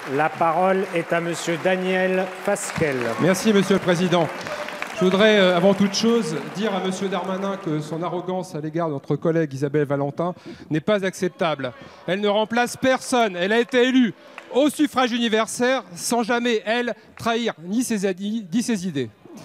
La parole est à Monsieur Daniel Fasquelle. Merci, Monsieur le Président. Je voudrais, avant toute chose, dire à Monsieur Darmanin que son arrogance à l'égard de notre collègue Isabelle Valentin n'est pas acceptable. Elle ne remplace personne. Elle a été élue au suffrage universel sans jamais, elle, trahir ni ses idées.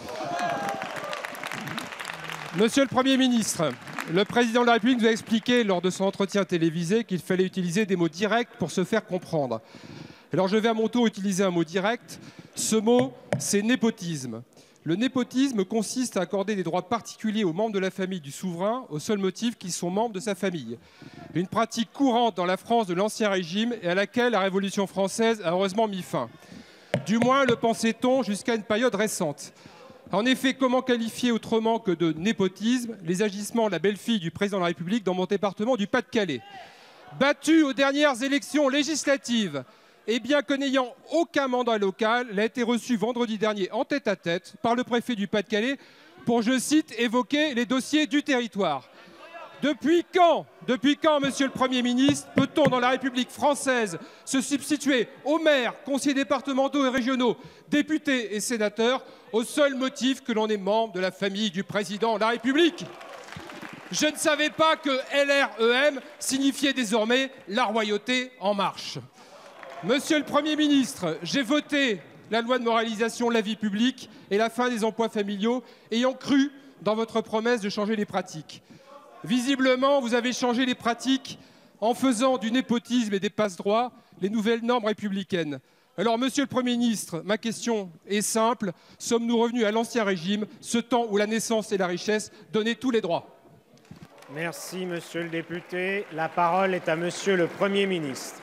Monsieur le Premier ministre, le Président de la République nous a expliqué lors de son entretien télévisé qu'il fallait utiliser des mots directs pour se faire comprendre. Alors je vais à mon tour utiliser un mot direct. Ce mot, c'est népotisme. Le népotisme consiste à accorder des droits particuliers aux membres de la famille du souverain au seul motif qu'ils sont membres de sa famille. Une pratique courante dans la France de l'Ancien Régime et à laquelle la Révolution française a heureusement mis fin. Du moins le pensait-on jusqu'à une période récente. En effet, comment qualifier autrement que de népotisme les agissements de la belle-fille du président de la République dans mon département du Pas-de-Calais? Battue aux dernières élections législatives, et bien que n'ayant aucun mandat local, elle a été reçue vendredi dernier en tête-à-tête par le préfet du Pas-de-Calais pour, je cite, évoquer les dossiers du territoire. Depuis quand, Monsieur le Premier ministre, peut-on dans la République française se substituer aux maires, conseillers départementaux et régionaux, députés et sénateurs, au seul motif que l'on est membre de la famille du président de la République? Je ne savais pas que LREM signifiait désormais la royauté en marche. Monsieur le Premier ministre, j'ai voté la loi de moralisation de la vie publique et la fin des emplois familiaux, ayant cru dans votre promesse de changer les pratiques. Visiblement, vous avez changé les pratiques en faisant du népotisme et des passe-droits les nouvelles normes républicaines. Alors, Monsieur le Premier ministre, ma question est simple. Sommes-nous revenus à l'Ancien Régime, ce temps où la naissance et la richesse donnaient tous les droits? Merci, Monsieur le député. La parole est à Monsieur le Premier ministre.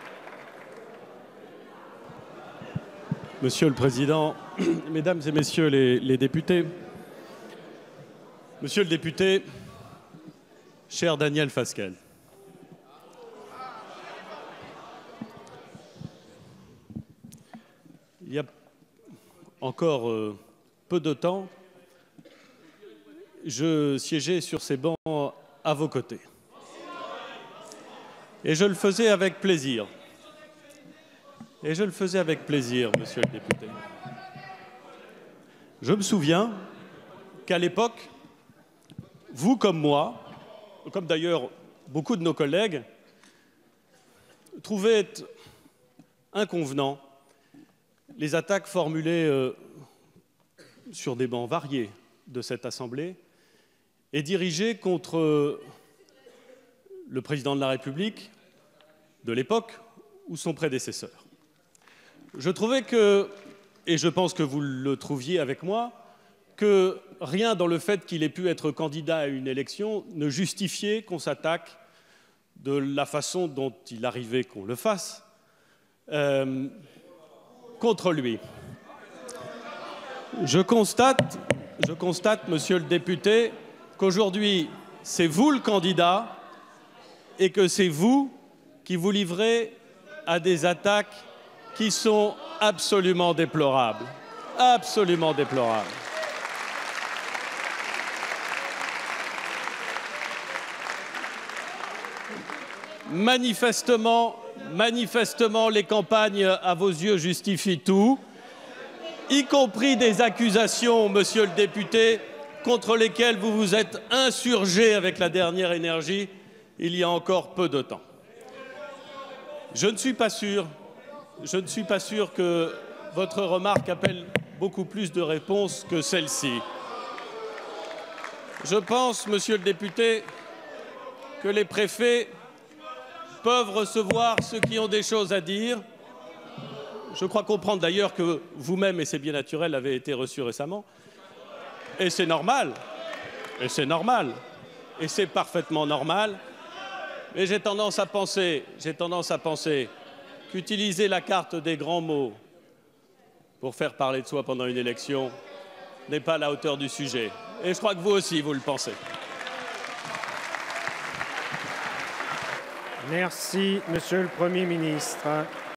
Monsieur le Président, Mesdames et Messieurs les députés, Monsieur le député, cher Daniel Fasquelle, il y a encore peu de temps, je siégeais sur ces bancs à vos côtés. Et je le faisais avec plaisir. Monsieur le député. Je me souviens qu'à l'époque, vous comme moi, comme d'ailleurs beaucoup de nos collègues, trouvaient inconvenant les attaques formulées sur des bancs variés de cette Assemblée et dirigées contre le président de la République de l'époque ou son prédécesseur. Je trouvais que, et je pense que vous le trouviez avec moi, que rien dans le fait qu'il ait pu être candidat à une élection ne justifiait qu'on s'attaque de la façon dont il arrivait qu'on le fasse contre lui. Je constate, Monsieur le député, qu'aujourd'hui, c'est vous le candidat et que c'est vous qui vous livrez à des attaques qui sont absolument déplorables. Absolument déplorables. Manifestement, les campagnes, à vos yeux, justifient tout, y compris des accusations, Monsieur le député, contre lesquelles vous vous êtes insurgé avec la dernière énergie il y a encore peu de temps. Je ne suis pas sûr que votre remarque appelle beaucoup plus de réponses que celle-ci. Je pense, Monsieur le député, que les préfets peuvent recevoir ceux qui ont des choses à dire. Je crois comprendre d'ailleurs que vous-même, et c'est bien naturel, avez été reçu récemment. Et c'est normal. Et c'est parfaitement normal. Mais j'ai tendance à penser qu'utiliser la carte des grands mots pour faire parler de soi pendant une élection n'est pas à la hauteur du sujet. Et je crois que vous aussi, vous le pensez. Merci, Monsieur le Premier ministre.